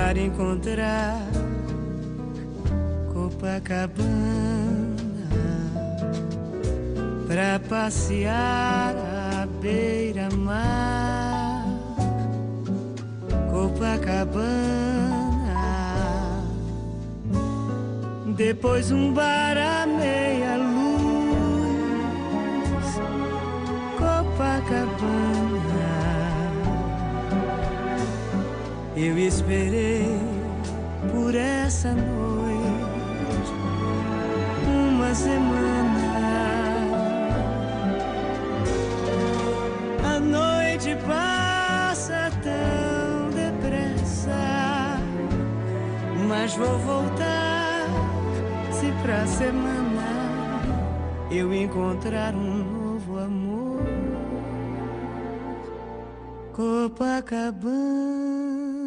para encontrar Copacabana, pra passear à beira-mar. Copacabana, depois um bar à meia-luz. Copacabana, eu esperei por essa noite uma semana. A noite passa tão depressa, mas vou voltar se pra semana eu encontrar um novo amor. Copacabana.